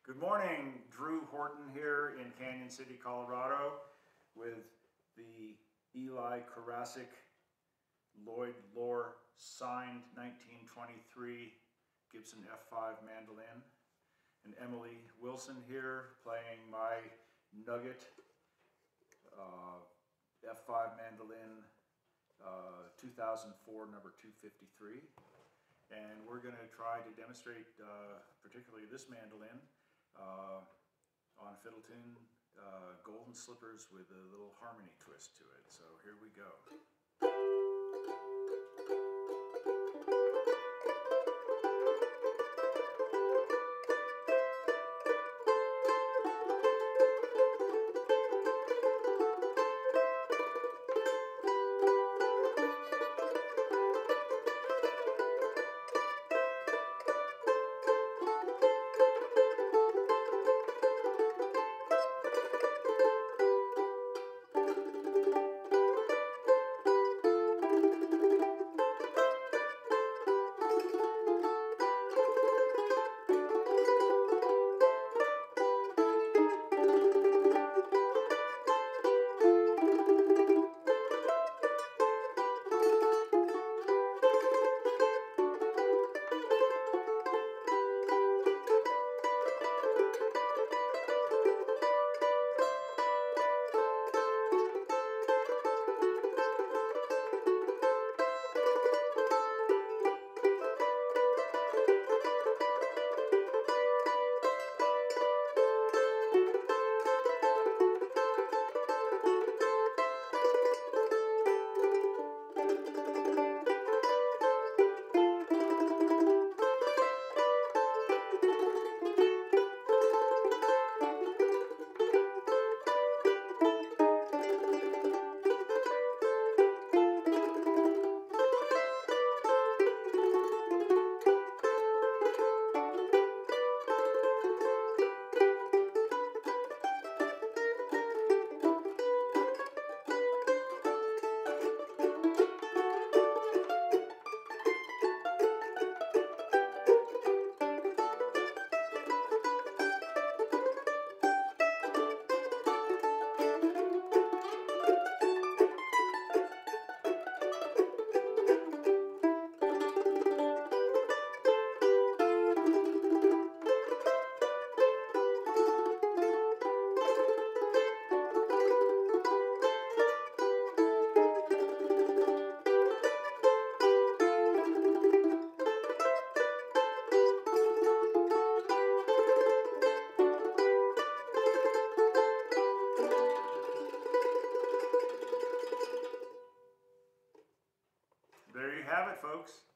Good morning, Drew Horton here in Canyon City, Colorado with the Eli Karasik Lloyd Lohr signed 1923 Gibson F5 mandolin, and Emily Wilson here playing my Nugget F5 mandolin 2004 number 253. And we're going to try to demonstrate particularly this mandolin on a fiddle tune, Golden Slippers with a little harmony twist to it. So here we go. There you have it, folks.